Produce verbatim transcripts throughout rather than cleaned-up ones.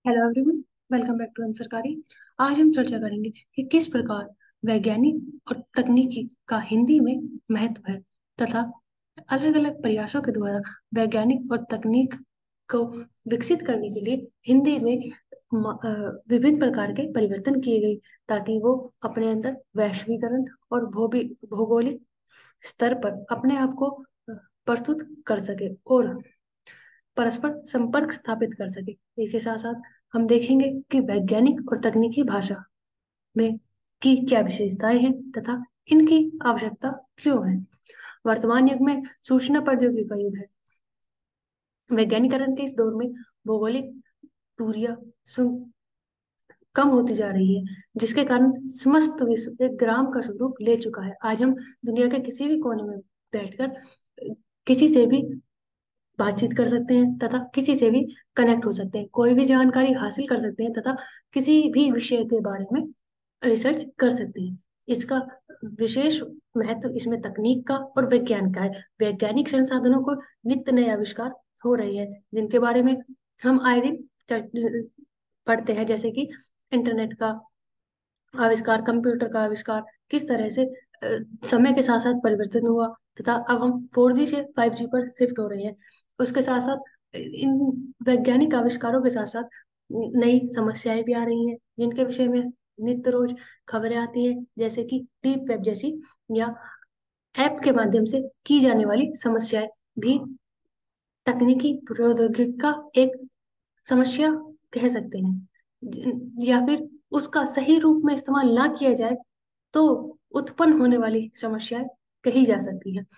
Hello everyone, welcome back to सरकारी। आज हम चर्चा करेंगे कि किस प्रकार वैज्ञानिक और तकनीकी का हिंदी में महत्व है तथा अलग अलग प्रयासों के द्वारा वैज्ञानिक और तकनीक को विकसित करने के लिए हिंदी में म- अ, विभिन्न प्रकार के परिवर्तन किए गए ताकि वो अपने अंदर वैश्वीकरण और भौगोलिक भौगोलिक स्तर पर अपने आप को अ, प्रस्तुत कर सके और परस्पर संपर्क स्थापित कर सके। इसके साथ साथ हम देखेंगे कि वैज्ञानिक और तकनीकी भाषा में की क्या विशेषताएं हैं तथा इनकी आवश्यकता क्यों है। वर्तमान युग में सूचना प्रौद्योगिकी का युग है। वैज्ञानिकरण के इस दौर में भौगोलिक दूरियां सुन कम होती जा रही है, जिसके कारण समस्त विश्व एक ग्राम का स्वरूप ले चुका है। आज हम दुनिया के किसी भी कोने में बैठकर अ, किसी से भी बातचीत कर सकते हैं तथा किसी से भी कनेक्ट हो सकते हैं, कोई भी जानकारी हासिल कर सकते हैं तथा किसी भी विषय के बारे में रिसर्च कर सकते हैं। इसका विशेष महत्व इसमें तकनीक का और विज्ञान का है। वैज्ञानिक संसाधनों को नित्य नए आविष्कार हो रहे हैं, जिनके बारे में हम आए दिन चर्च- पढ़ते हैं, जैसे कि इंटरनेट का आविष्कार, कंप्यूटर का आविष्कार, किस तरह से अ, समय के साथ साथ परिवर्तन हुआ तथा अब हम फोर जी से फाइव जी पर शिफ्ट हो रहे हैं। उसके साथ साथ इन वैज्ञानिक आविष्कारों के साथ साथ नई समस्याएं भी आ रही हैं, जिनके विषय में नित्य रोज खबरें आती हैं, जैसे कि डीप वेब जैसी या ऐप के माध्यम से की जाने वाली समस्याएं भी तकनीकी प्रौद्योगिकी का एक समस्या कह सकते हैं। ज- या फिर उसका सही रूप में इस्तेमाल ना किया जाए तो उत्पन्न होने वाली समस्याएं कही जा सकती है।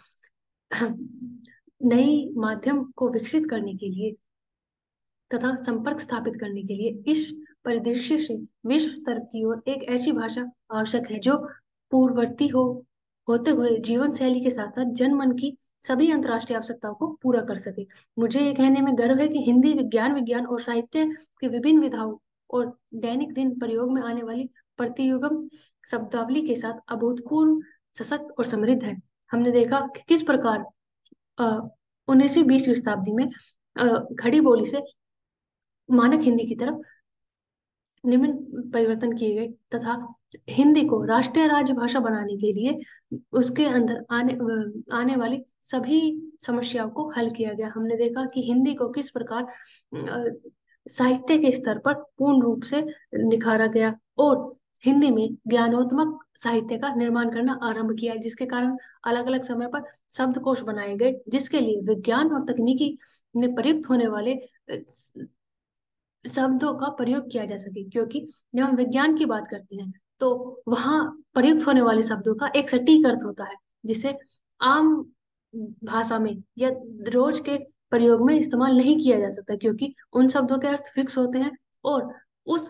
नई माध्यम को विकसित करने के लिए तथा संपर्क स्थापित करने के लिए इस परिदृश्य से विश्व स्तर की ओर एक ऐसी भाषा आवश्यक है जो पूर्ववर्ती हो होते हुए जीवन शैली के साथ साथ जनमन की सभी अंतर्राष्ट्रीय आवश्यकताओं को पूरा कर सके। मुझे ये कहने में गर्व है कि हिंदी विज्ञान विज्ञान और साहित्य की विभिन्न विधाओं और दैनिक दिन प्रयोग में आने वाली प्रतियुगम शब्दावली के साथ अभूतपूर्व सशक्त और समृद्ध है। हमने देखा कि किस प्रकार उन्नीसवीं बीसवीं शताब्दी में अ, खड़ी बोली से मानक हिंदी की तरफ निम्न परिवर्तन किए गए तथा हिंदी को राष्ट्रीय राजभाषा बनाने के लिए उसके अंदर आने अ, आने वाली सभी समस्याओं को हल किया गया। हमने देखा कि हिंदी को किस प्रकार अ, साहित्य के स्तर पर पूर्ण रूप से निखारा गया और हिंदी में ज्ञानोत्मक साहित्य का निर्माण करना आरंभ किया, जिसके कारण अलग अलग समय पर शब्दकोश बनाए गए, जिसके लिए विज्ञान और तकनीकी में प्रयुक्त होने वाले अ, शब्दों का प्रयोग किया जा सके। क्योंकि जब हम विज्ञान की बात करते हैं तो वहां प्रयुक्त होने वाले शब्दों का एक सटीक अर्थ होता है, जिसे आम भाषा में या रोज के प्रयोग में इस्तेमाल नहीं किया जा सकता, क्योंकि उन शब्दों के अर्थ फिक्स होते हैं और उस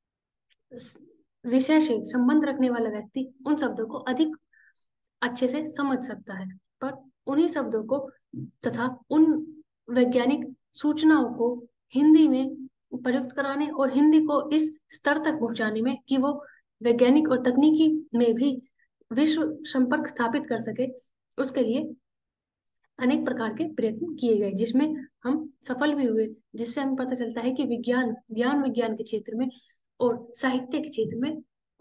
विषय से संबंध रखने वाला व्यक्ति उन शब्दों को अधिक अच्छे से समझ सकता है। पर उन्हीं शब्दों को तथा उन वैज्ञानिक सूचनाओं को हिंदी में प्रयुक्त कराने और हिंदी को इस स्तर तक पहुंचाने में कि वो वैज्ञानिक और तकनीकी में भी विश्व संपर्क स्थापित कर सके, उसके लिए अनेक प्रकार के प्रयत्न किए गए, जिसमें हम सफल भी हुए। जिससे हमें पता चलता है कि विज्ञान ज्ञान विज्ञान के क्षेत्र में और साहित्य के क्षेत्र में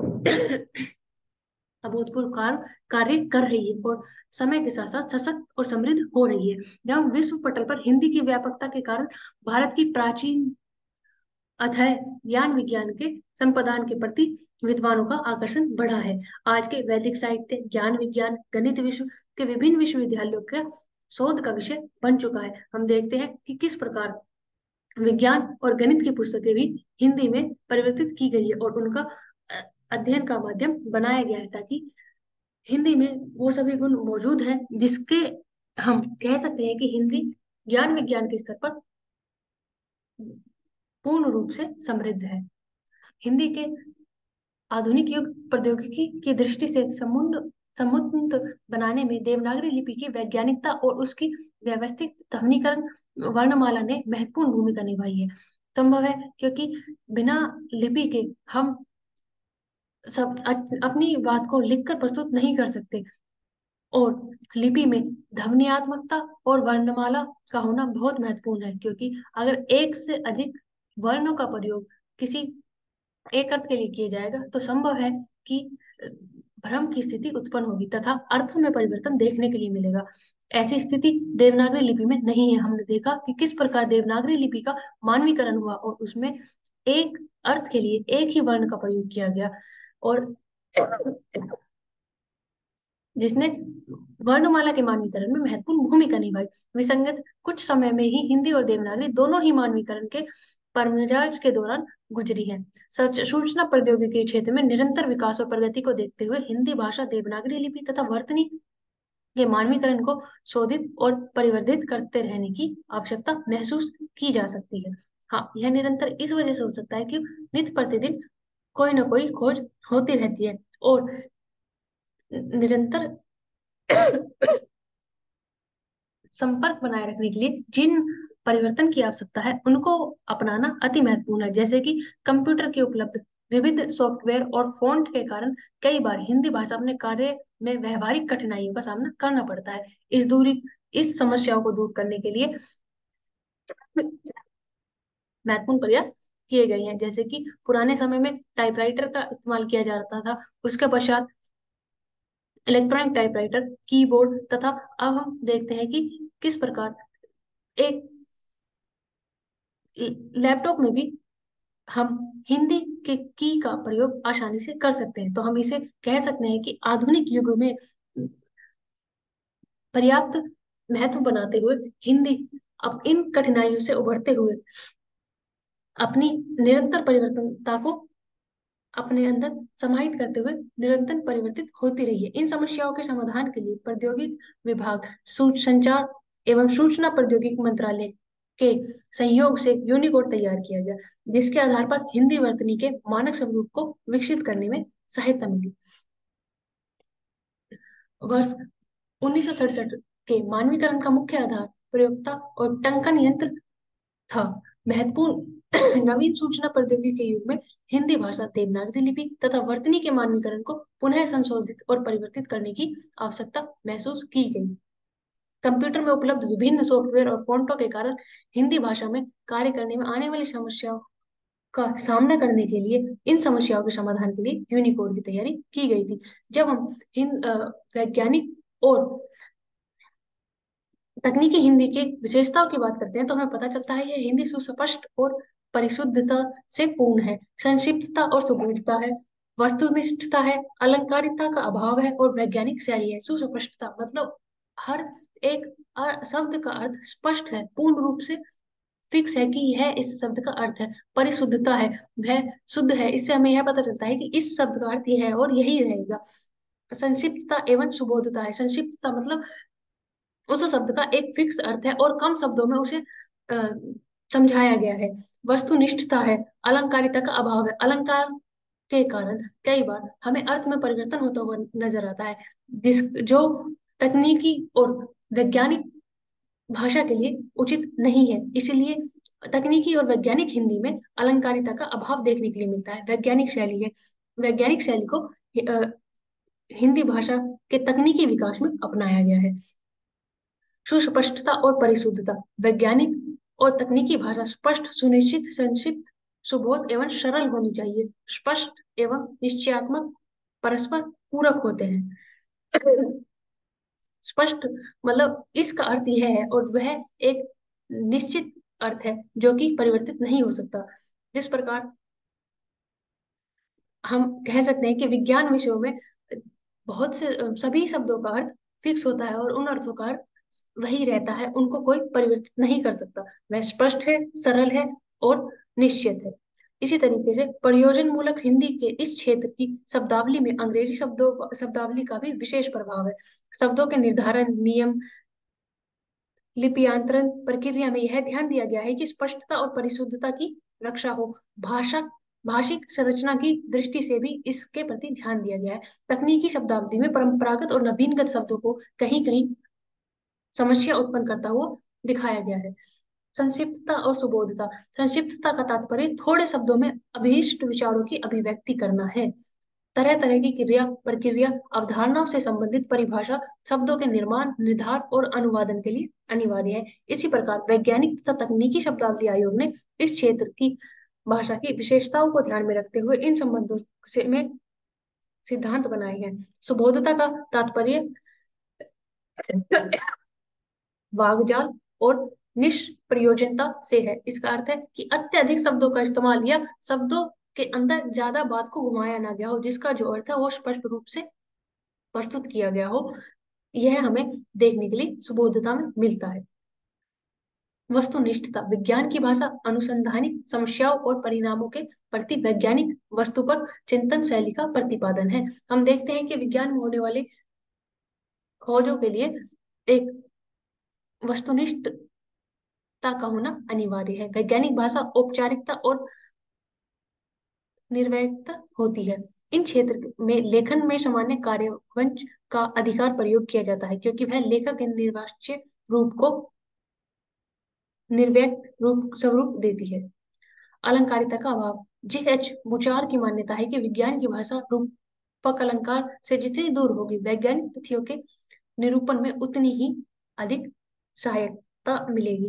अभूतपूर्व कार्य कार्य कर रही है और समय के साथ साथ सशक्त और समृद्ध हो रही है। जब हम विश्व पटल पर हिंदी की व्यापकता के कारण भारत की प्राचीन अथय ज्ञान विज्ञान के संपादन के प्रति विद्वानों का आकर्षण बढ़ा है। आज के वैदिक साहित्य, ज्ञान विज्ञान, गणित विश्व के विभिन्न विश्वविद्यालयों का शोध का विषय बन चुका है। हम देखते हैं कि किस प्रकार विज्ञान और गणित की पुस्तकें भी हिंदी में परिवर्तित की गई है और उनका अ, अध्ययन का माध्यम बनाया गया है, ताकि हिंदी में वो सभी गुण मौजूद हैं जिसके हम कह सकते हैं कि हिंदी ज्ञान विज्ञान के स्तर पर पूर्ण रूप से समृद्ध है। हिंदी के आधुनिक युग प्रौद्योगिकी की दृष्टि से समुन्न समुन्नत बनाने में देवनागरी लिपि की वैज्ञानिकता और उसकी व्यवस्थित ध्वनिकरण वर्णमाला ने महत्वपूर्ण भूमिका निभाई है। संभव है क्योंकि बिना लिपि के हम सब अ- अपनी बात को लिखकर प्रस्तुत नहीं कर सकते और लिपि में ध्वन्यात्मकता और वर्णमाला का होना बहुत महत्वपूर्ण है, क्योंकि अगर एक से अधिक वर्णों का प्रयोग किसी एक अर्थ के लिए किया जाएगा तो संभव है कि अ, भ्रम की स्थिति उत्पन्न होगी तथा अर्थों में परिवर्तन देखने के लिए मिलेगा। ऐसी स्थिति देवनागरी लिपि में नहीं है। हमने देखा कि किस प्रकार देवनागरी लिपि का मानवीकरण हुआ और उसमें एक अर्थ के लिए एक ही वर्ण का प्रयोग किया गया और जिसने वर्णमाला के मानवीकरण में महत्वपूर्ण भूमिका निभाई। विसंगत कुछ समय में ही हिंदी और देवनागरी दोनों ही मानवीकरण के परमजाज के दौरान गुजरी है। सच सूचना प्रौद्योगिकी के क्षेत्र में निरंतर विकास और प्रगति को देखते हुए हिंदी भाषा देवनागरी लिपि तथा वर्तनी के मानवीकरण को शोधित और परिवर्धित करते रहने की आवश्यकता महसूस की जा सकती है। हाँ, यह निरंतर इस वजह से हो सकता है कि नित्य प्रतिदिन कोई ना कोई खोज होती रहती है और निरंतर संपर्क बनाए रखने के लिए जिन परिवर्तन की आवश्यकता है उनको अपनाना अति महत्वपूर्ण है। जैसे कि कंप्यूटर के उपलब्ध विविध सॉफ्टवेयर और फॉन्ट के कारण कई बार हिंदी भाषा अपने कार्य में व्यवहारिक कठिनाइयों का सामना करना पड़ता है। इस दूरी इस समस्याओं को दूर करने के लिए महत्वपूर्ण प्रयास किए गए हैं। जैसे कि पुराने समय में टाइपराइटर का इस्तेमाल किया जाता था, उसके पश्चात इलेक्ट्रॉनिक टाइपराइटर, कीबोर्ड तथा अब हम देखते हैं कि किस प्रकार एक लैपटॉप में भी हम हिंदी के की का प्रयोग आसानी से कर सकते हैं। तो हम इसे कह सकते हैं कि आधुनिक युग में पर्याप्त महत्व बनाते हुए हिंदी अब इन कठिनाइयों से उभरते हुए अपनी निरंतर परिवर्तनता को अपने अंदर समाहित करते हुए निरंतर परिवर्तित होती रही है। इन समस्याओं के समाधान के लिए प्रौद्योगिक विभाग सूच संचार एवं सूचना प्रौद्योगिकी मंत्रालय के सहयोग से यूनिकोड तैयार किया गया, जिसके आधार पर हिंदी वर्तनी के मानक स्वरूप को विकसित करने में सहायता मिली। वर्ष उन्नीस सौ सड़सठ के मानवीकरण का मुख्य आधार प्रयोक्ता और टंकन यंत्र था। महत्वपूर्ण नवीन सूचना प्रौद्योगिकी के युग में हिंदी भाषा देवनागरी लिपि तथा वर्तनी के मानवीकरण को पुनः संशोधित और परिवर्तित करने की आवश्यकता महसूस की गई। कंप्यूटर में उपलब्ध विभिन्न सॉफ्टवेयर और फॉन्टों के कारण हिंदी भाषा में कार्य करने में आने वाली समस्याओं का सामना करने के लिए इन समस्याओं के समाधान के लिए यूनिकोड की तैयारी की गई थी। जब हम हिंद अ, वैज्ञानिक और तकनीकी हिंदी की विशेषताओं की बात करते हैं तो हमें पता चलता है यह हिंदी सुस्पष्ट और परिशुद्धता से पूर्ण है, संक्षिप्तता और सुबोधता है, वस्तुनिष्ठता है, अलंकारिता का अभाव है और वैज्ञानिक शैली है। सुस्पष्टता मतलब हर एक अ- शब्द का अर्थ स्पष्ट है, पूर्ण रूप से फिक्स है कि यह इस शब्द का अर्थ है। परिशुद्धता है, वह शुद्ध है, इससे हमें यह पता चलता है कि इस शब्द का अर्थ यह है और यही रहेगा। संक्षिप्तता एवं सुबोधता है, संक्षिप्तता मतलब उस शब्द का एक फिक्स अर्थ है और कम शब्दों में उसे अ, समझाया गया है। वस्तुनिष्ठता है, अलंकारिता का अभाव है, अलंकार के कारण कई बार हमें अर्थ में परिवर्तन होता हुआ नजर आता है, जिस जो तकनीकी और वैज्ञानिक भाषा के लिए उचित नहीं है। इसीलिए तकनीकी और वैज्ञानिक हिंदी में अलंकारिता का अभाव देखने के लिए मिलता है। वैज्ञानिक शैली है, वैज्ञानिक शैली को अ, हिंदी भाषा के तकनीकी विकास में अपनाया गया है। सुस्पष्टता और परिशुद्धता, वैज्ञानिक और तकनीकी भाषा स्पष्ट, सुनिश्चित, संक्षिप्त, सुबोध एवं सरल होनी चाहिए। स्पष्ट एवं निश्चयात्मक परस्पर पूरक होते हैं। स्पष्ट मतलब इसका अर्थ यह है और वह एक निश्चित अर्थ है जो कि परिवर्तित नहीं हो सकता। जिस प्रकार हम कह सकते हैं कि विज्ञान विषयों में बहुत से सभी शब्दों का अर्थ फिक्स होता है और उन अर्थों का अर्थ वही रहता है, उनको कोई परिवर्तित नहीं कर सकता। वह स्पष्ट है, सरल है और निश्चित है। इसी तरीके से प्रयोजन मूलक हिंदी के इस क्षेत्र की शब्दावली में अंग्रेजी शब्दों शब्दावली का भी विशेष प्रभाव है। शब्दों के निर्धारण नियम लिप्यांतरण प्रक्रिया में यह ध्यान दिया गया है कि स्पष्टता और परिशुद्धता की रक्षा हो। भाषा भाषिक संरचना की दृष्टि से भी इसके प्रति ध्यान दिया गया है। तकनीकी शब्दावली में परंपरागत और नवीनगत शब्दों को कहीं कहीं समस्या उत्पन्न करता हुआ दिखाया गया है। संक्षिप्तता और सुबोधता, संक्षिप्तता का तात्पर्य थोड़े शब्दों में अभीष्ट विचारों की अभिव्यक्ति करना है। तरह तरह की क्रिया प्रक्रिया अवधारणाओं से संबंधित परिभाषा शब्दों के निर्माण निर्धार और अनुवादन के लिए अनिवार्य है। इसी प्रकार वैज्ञानिक तथा तकनीकी शब्दावली आयोग ने इस क्षेत्र की भाषा की विशेषताओं को ध्यान में रखते हुए इन संबंधों से में सिद्धांत बनाए हैं। सुबोधता का तात्पर्य वागजाल और निष्प्रयोजनता से है। इसका अर्थ है कि अत्यधिक शब्दों का इस्तेमाल या शब्दों के अंदर ज्यादा बात को घुमाया ना गया हो, जिसका जो अर्थ है वो स्पष्ट रूप से प्रस्तुत किया गया हो। यह हमें देखने के लिए सुबोधता में मिलता है। वस्तुनिष्ठता विज्ञान की भाषा अनुसंधानिक समस्याओं और परिणामों के प्रति वैज्ञानिक वस्तु पर चिंतन शैली का प्रतिपादन है। हम देखते हैं कि विज्ञान में होने वाली खोजों के लिए एक वस्तुनिष्ठता का होना अनिवार्य है। वैज्ञानिक भाषा औपचारिकता और निर्वैधता होती है। इन क्षेत्र में लेखन में सामान्य कार्यवंश का अधिकार प्रयोग किया जाता है, क्योंकि वह लेखक के निर्वाच्य रूप को निर्व्यक्त रूप स्वरूप देती है। अलंकारिता का अभाव जी एच बुचार की मान्यता है कि विज्ञान की भाषा रूपक अलंकार से जितनी दूर होगी, वैज्ञानिक तथ्यों के निरूपण में उतनी ही अधिक सहायता मिलेगी।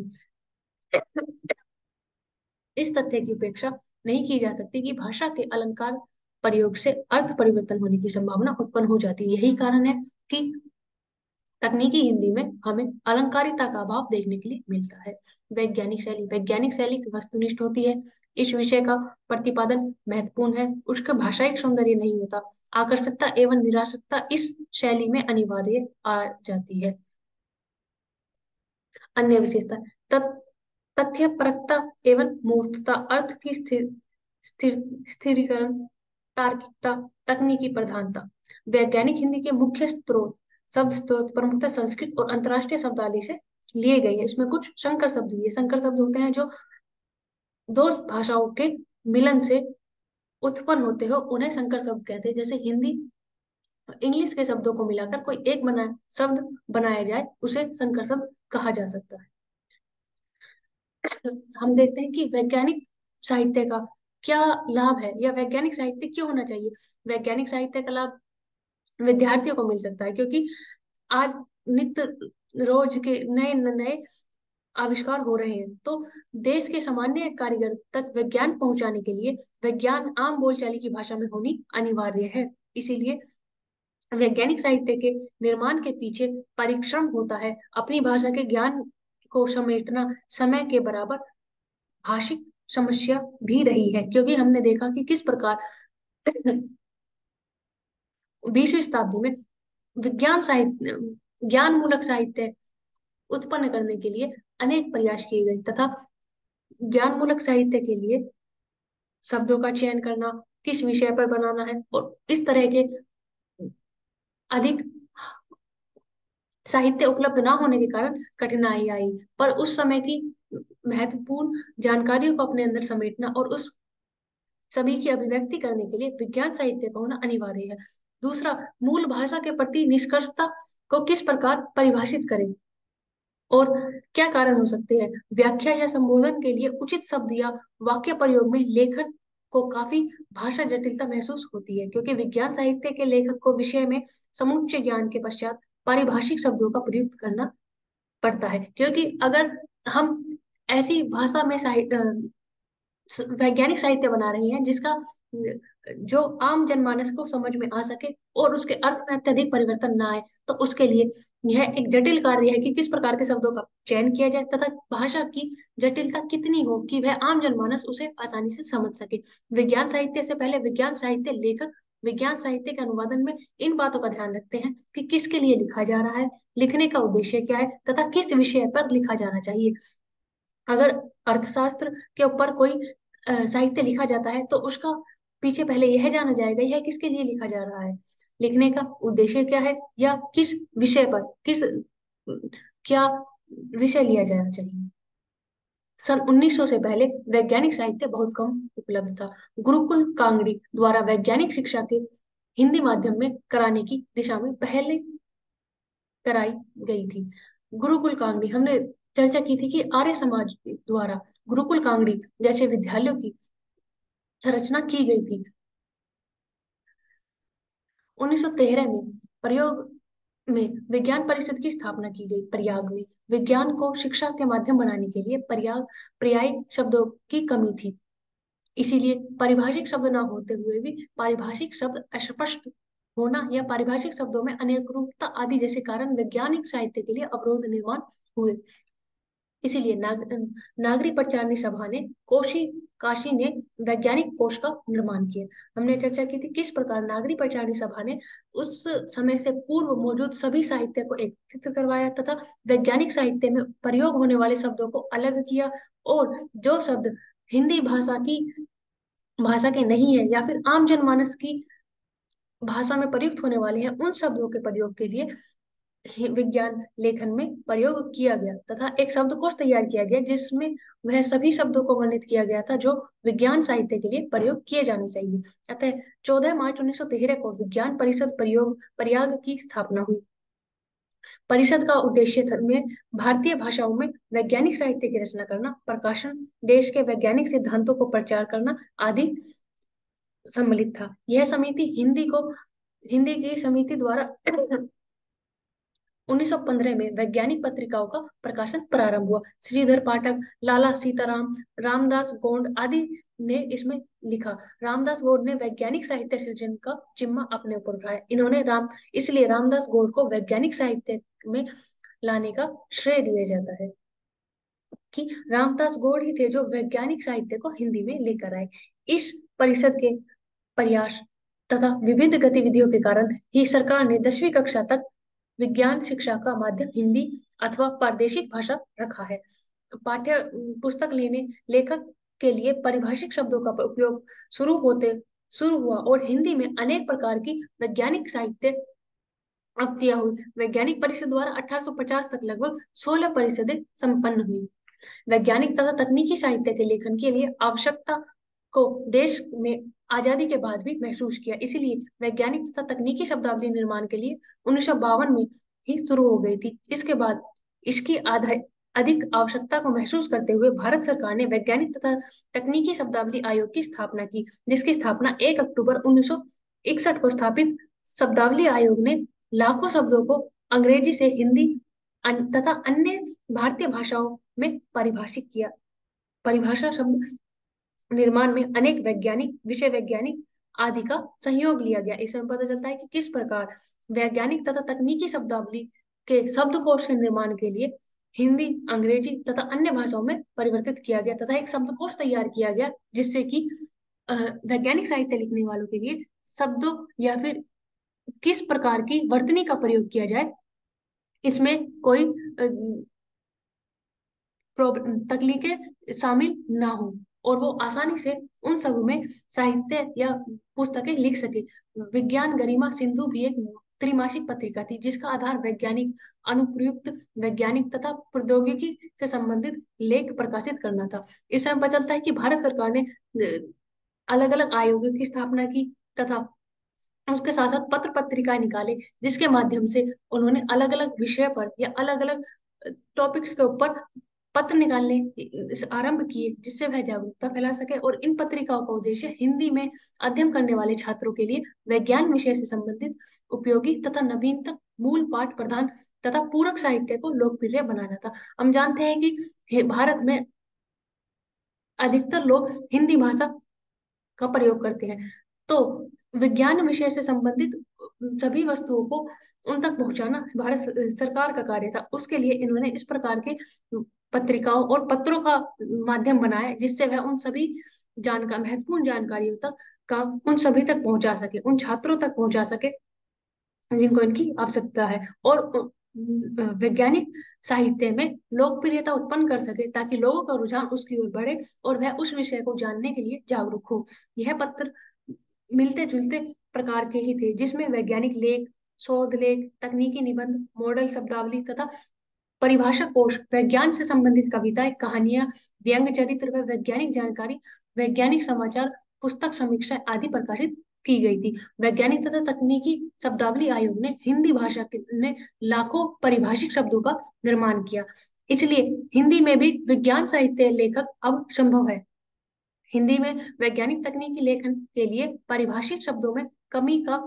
इस तथ्य की उपेक्षा नहीं की जा सकती कि भाषा के अलंकार प्रयोग से अर्थ परिवर्तन होने की संभावना उत्पन्न हो जाती है। यही कारण है कि तकनीकी हिंदी में हमें अलंकारिता का अभाव देखने के लिए मिलता है। वैज्ञानिक शैली वैज्ञानिक शैली वस्तुनिष्ठ होती है। इस विषय का प्रतिपादन महत्वपूर्ण है, उसका भाषाई सौंदर्य नहीं होता। आकर्षकता एवं निराशकता इस शैली में अनिवार्य आ जाती है। अन्य विशेषता तथ्य परकता एवं मूर्तता, अर्थ की स्थिर स्थिर स्थिरीकरण, तार्किकता, तकनीकी प्रधानता। वैज्ञानिक हिंदी के मुख्य स्रोत शब्द स्रोत प्रमुखतः संस्कृत और अंतर्राष्ट्रीय शब्दावली से लिए गए हैं। इसमें कुछ संकर शब्द भी है। संकर शब्द होते हैं जो दो भाषाओं के मिलन से उत्पन्न होते हो, उन्हें संकर शब्द कहते हैं। जैसे हिंदी और इंग्लिश के शब्दों को मिलाकर कोई एक बना शब्द बनाया जाए, उसे संकर शब्द कहा जा सकता है। हम देखते हैं कि वैज्ञानिक साहित्य का क्या लाभ है या वैज्ञानिक साहित्य क्यों होना चाहिए। वैज्ञानिक साहित्य का लाभ विद्यार्थियों को मिल सकता है, क्योंकि आज नित्य रोज के नए नए आविष्कार हो रहे हैं, तो देश के सामान्य कारीगर तक विज्ञान पहुंचाने के लिए विज्ञान आम बोलचाल की भाषा में होनी अनिवार्य है। इसीलिए वैज्ञानिक साहित्य के निर्माण के पीछे परिश्रम होता है। अपनी भाषा के ज्ञान को समेटना समय के बराबर भाषिक समस्या भी रही है, क्योंकि हमने देखा कि किस प्रकार बीसवीं शताब्दी में विज्ञान साहित्य ज्ञान मूलक साहित्य उत्पन्न करने के लिए अनेक प्रयास किए गए, तथा ज्ञान मूलक साहित्य के लिए शब्दों का चयन करना, किस विषय पर बनाना है, और इस तरह के अधिक साहित्य उपलब्ध ना होने के कारण कठिनाई आई। पर उस समय की महत्वपूर्ण जानकारियों को अपने अंदर समेटना और उस सभी की अभिव्यक्ति करने के लिए विज्ञान साहित्य का होना अनिवार्य है। दूसरा, मूल भाषा के प्रति निष्कर्षता को किस प्रकार परिभाषित करें और क्या कारण हो सकते हैं। व्याख्या या संबोधन के लिए उचित शब्द या वाक्य प्रयोग में लेखक को काफी भाषा जटिलता महसूस होती है, क्योंकि विज्ञान साहित्य के लेखक को विषय में समुच्चय ज्ञान के पश्चात पारिभाषिक शब्दों का प्रयोग करना पड़ता है। क्योंकि अगर हम ऐसी भाषा में साहित्य वैज्ञानिक साहित्य बना रही हैं जिसका जो आम जनमानस को समझ में आ सके और उसके अर्थ में अत्यधिक परिवर्तन ना आए, तो उसके लिए यह एक जटिल कार्य है कि किस प्रकार के शब्दों का चयन किया जाए तथा भाषा की जटिलता कितनी हो कि वह आम जनमानस उसे आसानी से समझ सके। विज्ञान साहित्य से पहले विज्ञान साहित्य लेखक विज्ञान साहित्य के अनुवादन में इन बातों का ध्यान रखते हैं कि किसके लिए लिखा जा रहा है, लिखने का उद्देश्य क्या है तथा किस विषय पर लिखा जाना चाहिए। अगर अर्थशास्त्र के ऊपर कोई अ, साहित्य लिखा जाता है, तो उसका पीछे पहले यह जाना जाएगा यह किसके लिए लिखा जा रहा है, लिखने का उद्देश्य क्या है, या किस विषय पर किस क्या विषय लिया जाना चाहिए। सन उन्नीस सौ से पहले वैज्ञानिक साहित्य बहुत कम उपलब्ध था। गुरुकुल कांगड़ी द्वारा वैज्ञानिक शिक्षा के हिंदी माध्यम में कराने की दिशा में पहले कराई गई थी। गुरुकुल कांगड़ी हमने चर्चा की थी कि आर्य समाज द्वारा गुरुकुल कांगड़ी जैसे विद्यालयों की संरचना की गई थी। उन्नीस सौ तेरह में प्रयोग में विज्ञान परिषद की स्थापना की गई। प्रयाग में विज्ञान को शिक्षा के माध्यम बनाने के लिए प्रयाग पर्यायी शब्दों की कमी थी। इसीलिए पारिभाषिक शब्द न होते हुए भी पारिभाषिक शब्द अस्पष्ट होना या पारिभाषिक शब्दों में अनेक रूपता आदि जैसे कारण वैज्ञानिक साहित्य के लिए अवरोध निर्माण हुए। इसीलिए नाग, नागरी प्रचारणी सभा ने कोशी काशी ने वैज्ञानिक कोश का निर्माण किया। हमने चर्चा की थी किस प्रकार नागरी प्रचारणी सभा ने उस समय से पूर्व मौजूद सभी साहित्य को एकत्रित करवाया तथा वैज्ञानिक साहित्य में प्रयोग होने वाले शब्दों को अलग किया, और जो शब्द हिंदी भाषा की भाषा के नहीं है या फिर आम जनमानस की भाषा में प्रयुक्त होने वाले हैं, उन शब्दों के प्रयोग के लिए ही विज्ञान लेखन में प्रयोग किया गया तथा एक शब्दकोश तैयार किया गया जिसमें वह सभी शब्दों को वर्णित किया गया था जो विज्ञान साहित्य के लिए प्रयोग किए जाने चाहिए। अतः चौदह मार्च उन्नीस सौ तेरह को विज्ञान परिषद प्रयोग प्रयाग की स्थापना हुई। परिषद का उद्देश्य थ- में भारतीय भाषाओं में वैज्ञानिक साहित्य की रचना करना, प्रकाशन, देश के वैज्ञानिक सिद्धांतों को प्रचार करना आदि सम्मिलित था। यह समिति हिंदी को हिंदी की समिति द्वारा उन्नीस सौ पंद्रह में वैज्ञानिक पत्रिकाओं का प्रकाशन प्रारंभ हुआ। श्रीधर पाठक, लाला सीताराम, रामदास गोंड आदि ने इसमें लिखा। रामदास गोंड ने वैज्ञानिक साहित्य सृजन का जिम्मा अपने ऊपर उठाया। इन्होंने राम इसलिए रामदास गोंड को वैज्ञानिक साहित्य में लाने का श्रेय दिया जाता है कि रामदास गोंड ही थे जो वैज्ञानिक साहित्य को हिंदी में लेकर आए। इस परिषद के प्रयास तथा विविध गतिविधियों के कारण ही सरकार ने दसवीं कक्षा तक विज्ञान शिक्षा का माध्यम हिंदी अथवा प्रादेशिक भाषा रखा है। पाठ्य पुस्तक लेने लेखक के लिए पारिभाषिक शब्दों का उपयोग शुरू होते शुरू हुआ और हिंदी में अनेक प्रकार की वैज्ञानिक साहित्य अब किया हुई। वैज्ञानिक परिषद द्वारा अठारह सौ पचास तक लगभग सोलह परिषदें संपन्न हुई। वैज्ञानिक तथा तकनीकी साहित्य के लेखन के लिए आवश्यकता को देश में आजादी के बाद भी महसूस किया। इसीलिए वैज्ञानिक तथा तकनीकी शब्दावली निर्माण के लिए उन्नीस सौ बावन में ही शुरू हो गई थी। इसके बाद इसकी आधा अधिक आवश्यकता को महसूस करते हुए भारत सरकार ने वैज्ञानिक तथा तकनीकी शब्दावली आयोग की स्थापना की, जिसकी स्थापना एक अक्टूबर उन्नीस सौ इकसठ को स्थापित शब्दावली आयोग ने लाखों शब्दों को अंग्रेजी से हिंदी अन, तथा अन्य भारतीय भाषाओं में परिभाषित किया। परिभाषा शब्द निर्माण में अनेक वैज्ञानिक, विषय वैज्ञानिक आदि का सहयोग लिया गया। इसमें पता चलता है कि किस प्रकार वैज्ञानिक तथा तकनीकी शब्दावली के शब्दकोश के निर्माण के लिए हिंदी, अंग्रेजी तथा अन्य भाषाओं में परिवर्तित किया गया तथा एक शब्दकोश तैयार किया गया जिससे कि अ, वैज्ञानिक साहित्य लिखने वालों के लिए शब्दों या फिर किस प्रकार की वर्तनी का प्रयोग किया जाए, इसमें कोई अ, प्रॉब्लम तकलीफें शामिल ना हो और वो आसानी से उन सब में साहित्य या पुस्तकें लिख सके। विज्ञान गरिमा सिंधु भी एक त्रैमासिक पत्रिका थी जिसका आधार वैज्ञानिक, अनुप्रयुक्त वैज्ञानिक तथा प्रौद्योगिकी से संबंधित लेख प्रकाशित करना था। इससे हमें पता चलता है कि भारत सरकार ने अलग अलग आयोगों की स्थापना की तथा उसके साथ साथ पत्र पत्रिकाएं निकाले जिसके माध्यम से उन्होंने अलग अलग विषय पर या अलग अलग टॉपिक्स के ऊपर पत्र निकालने आरंभ किए जिससे वह जागरूकता फैला सके। और इन पत्रिकाओं का उद्देश्य हिंदी में अध्ययन करने वाले छात्रों के लिए वैज्ञान विषय से संबंधित उपयोगी तथा नवीनतम मूल पाठ प्रदान तथा पूरक साहित्य को लोकप्रिय बनाना था। हम जानते हैं कि भारत में अधिकतर लोग हिंदी भाषा का प्रयोग करते हैं, तो विज्ञान विषय से संबंधित सभी वस्तुओं को उन तक पहुंचाना भारत सरकार का कार्य था। उसके लिए इन्होंने इस प्रकार के पत्रिकाओं और पत्रों का माध्यम बनाया जिससे वह उन सभी जानकार महत्वपूर्ण जानकारियों तक का उन सभी तक पहुंचा सके, उन छात्रों तक पहुंचा सके जिनको इनकी आवश्यकता है, और वैज्ञानिक साहित्य में लोकप्रियता उत्पन्न कर सके ताकि लोगों का रुझान उसकी ओर बढ़े और वह उस विषय को जानने के लिए जागरूक हो। यह पत्र मिलते जुलते प्रकार के ही थे जिसमें वैज्ञानिक लेख, शोध लेख, तकनीकी निबंध, मॉडल शब्दावली तथा परिभाषा कोश, वैज्ञान से संबंधित कविताएं, कहानियां, व्यंग चित्र व वैज्ञानिक जानकारी, वैज्ञानिक समाचार, पुस्तक समीक्षा आदि प्रकाशित की गई थी। वैज्ञानिक तथा तकनीकी शब्दावली आयोग ने हिंदी भाषा में लाखों परिभाषिक शब्दों का निर्माण किया। इसलिए हिंदी में भी विज्ञान साहित्य लेखक अब संभव है। हिंदी में वैज्ञानिक तकनीकी लेखन के लिए परिभाषिक शब्दों में कमी का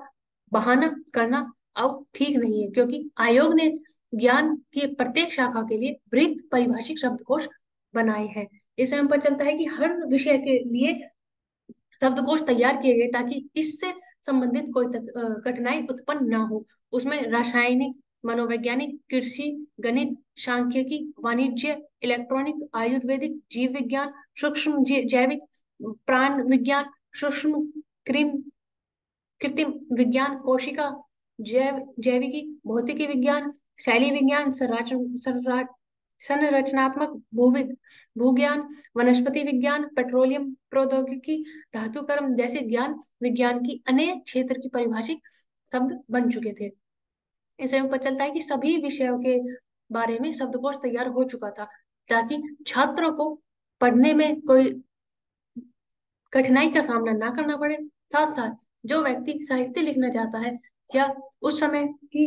बहाना करना अब ठीक नहीं है, क्योंकि आयोग ने ज्ञान की प्रत्येक शाखा के लिए वृत्त परिभाषिक शब्दकोश बनाए हैं। इससे हम पता चलता है कि हर विषय के लिए शब्दकोश तैयार किए गए ताकि इससे संबंधित कोई तक- अ, कठिनाई उत्पन्न ना हो। उसमें रासायनिक, मनोवैज्ञानिक, कृषि, गणित, सांख्यिकी, वाणिज्य, इलेक्ट्रॉनिक, आयुर्वेदिक, जीव विज्ञान, सूक्ष्म जी- जैविक, प्राण विज्ञान, सूक्ष्म कृमि कृत्रिम विज्ञान, कोशिका जैव जैविकी, भौतिकी विज्ञान, शैली विज्ञान, संरचन संरा- संरचनात्मक भूविद भूज्ञान, वनस्पति विज्ञान, पेट्रोलियम प्रौद्योगिकी, धातुकर्म जैसे ज्ञान विज्ञान की अनेक क्षेत्र की परिभाषिक शब्द बन चुके थे। इससे हमें पता चलता है कि सभी विषयों के बारे में शब्दकोश तैयार हो चुका था, ताकि छात्रों को पढ़ने में कोई कठिनाई का सामना ना करना पड़े। साथ साथ जो व्यक्ति साहित्य लिखना चाहता है या उस समय की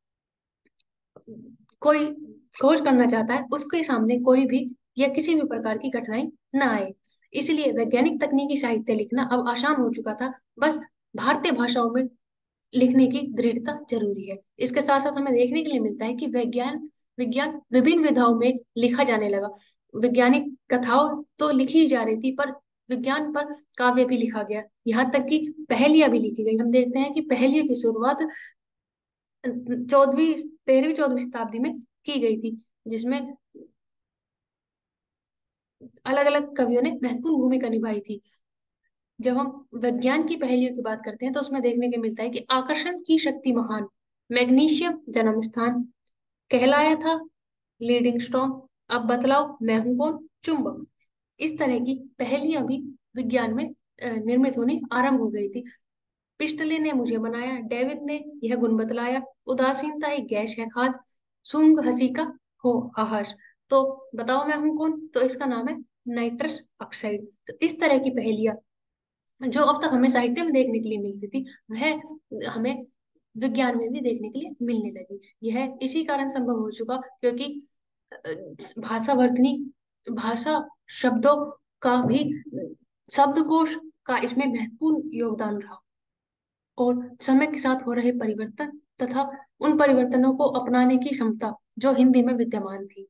कोई खोज करना चाहता है, उसके सामने कोई भी या किसी भी प्रकार की कठिनाई ना आए। इसलिए वैज्ञानिक तकनीकी साहित्य लिखना अब आसान हो चुका था। बस भारतीय भाषाओं में लिखने की दृढ़ता जरूरी है। इसके साथ साथ हमें देखने के लिए मिलता है कि विज्ञान विज्ञान विभिन्न विधाओं में लिखा जाने लगा। वैज्ञानिक कथाओं तो लिखी ही जा रही थी, पर विज्ञान पर काव्य भी लिखा गया, यहाँ तक कि पहेलियां भी लिखी गई। हम देखते हैं कि पहेलियों की शुरुआत चौदहवीं तेरहवीं चौदहवीं शताब्दी में की गई थी, जिसमें अलग अलग कवियों ने महत्वपूर्ण भूमिका निभाई थी। जब हम विज्ञान की पहेलियों की बात करते हैं तो उसमें देखने को मिलता है कि आकर्षण की शक्ति महान, मैग्नीशियम जन्म स्थान, कहलाया था लीडिंग स्टोन, अब बतलाओ मैं हूं कौन, चुंबक। इस तरह की पहेलियां भी विज्ञान में अ, निर्मित होनी आरंभ हो गई थी। पिस्टले ने मुझे बनाया, डेविड ने यह गुण बतलाया, उदासीनता एक गैस है खाद, सूंग हंसी का हो आहास। तो बताओ मैं हूं कौन, तो इसका नाम है नाइट्रस ऑक्साइड। तो इस तरह की पहेलियां जो अब तक हमें साहित्य में देखने के लिए मिलती थी, वह हमें विज्ञान में भी देखने के लिए मिलने लगी। यह इसी कारण संभव हो चुका क्योंकि अ, भाषा वर्तनी भाषा शब्दों का भी शब्दकोश का इसमें महत्वपूर्ण योगदान रहा, और समय के साथ हो रहे परिवर्तन तथा उन परिवर्तनों को अपनाने की क्षमता जो हिंदी में विद्यमान थी।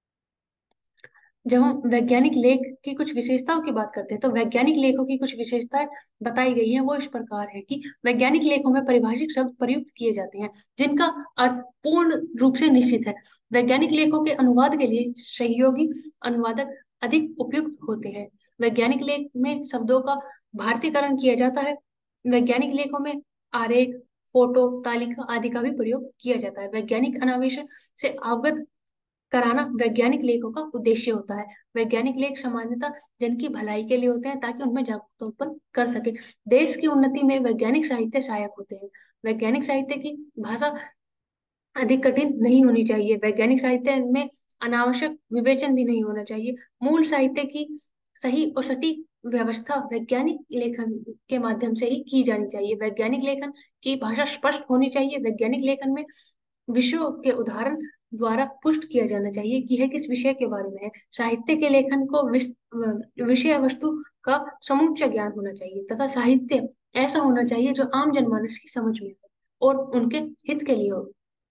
जब हम वैज्ञानिक लेख की कुछ विशेषताओं की बात करते हैं तो वैज्ञानिक लेखों की कुछ विशेषताएं बताई गई हैं। वो इस प्रकार है कि वैज्ञानिक लेखों में परिभाषिक शब्द प्रयुक्त किए जाते हैं जिनका अर्थ पूर्ण रूप से निश्चित है। वैज्ञानिक लेखों के अनुवाद के लिए सहयोगी अनुवादक अधिक उपयुक्त होते हैं। वैज्ञानिक लेख में शब्दों का भारतीयकरण किया जाता है। वैज्ञानिक लेखों में आरेख, फोटो, तालिका आदि का भी प्रयोग किया जाता है। वैज्ञानिक अन्वेषण से अवगत कराना वैज्ञानिक लेखों का उद्देश्य होता है। वैज्ञानिक लेख सामान्यतः जन की भलाई के लिए होते हैं ताकि उनमें जागरूकता उत्पन्न कर सके। देश की उन्नति में वैज्ञानिक साहित्य सहायक होते हैं। वैज्ञानिक साहित्य की भाषा अधिक कठिन नहीं होनी चाहिए। वैज्ञानिक साहित्य में अनावश्यक विवेचन भी नहीं होना चाहिए। मूल साहित्य की सही और सटीक व्यवस्था वैज्ञानिक लेखन के माध्यम से ही की जानी चाहिए। वैज्ञानिक लेखन की भाषा स्पष्ट होनी चाहिए। वैज्ञानिक लेखन में विषयों के उदाहरण द्वारा पुष्ट किया जाना चाहिए कि यह किस विषय के बारे में है। साहित्य के लेखन को विस- विषय वस्तु का समुच्चय ज्ञान होना चाहिए तथा साहित्य ऐसा होना चाहिए जो आम जनमानस की समझ में हो और उनके हित के लिए हो।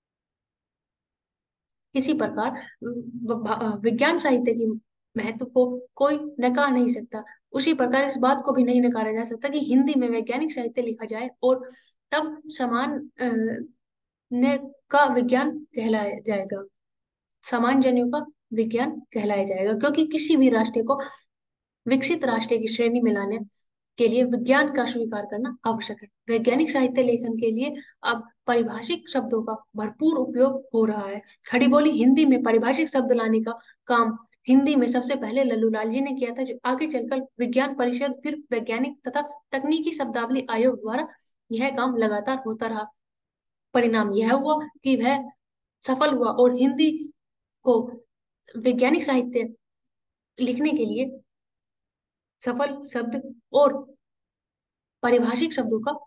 इसी प्रकार व- भ- विज्ञान साहित्य की महत्व को कोई नकार नहीं सकता। उसी प्रकार इस बात को भी नहीं नकारा जा सकता कि हिंदी में वैज्ञानिक साहित्य लिखा जाए और तब समान अ, ने का विज्ञान कहलाया जाएगा, समान जन्यों का विज्ञान कहलाया जाएगा, क्योंकि किसी भी राष्ट्र को विकसित राष्ट्र की श्रेणी में लाने के लिए विज्ञान का स्वीकार करना आवश्यक है। वैज्ञानिक साहित्य लेखन के लिए अब परिभाषिक शब्दों का भरपूर उपयोग हो रहा है। खड़ी बोली हिंदी में परिभाषिक शब्द लाने का काम हिंदी में सबसे पहले लल्लू लाल जी ने किया था, जो आगे चलकर विज्ञान परिषद फिर वैज्ञानिक तथा तकनीकी शब्दावली आयोग द्वारा यह काम लगातार होता रहा। परिणाम यह हुआ कि वह सफल हुआ और हिंदी को वैज्ञानिक साहित्य लिखने के लिए सफल शब्द और पारिभाषिक शब्दों का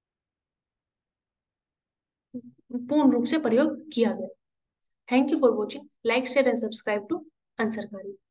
पूर्ण रूप से प्रयोग किया गया। Thank you for watching, like share and subscribe to आंसरकारी।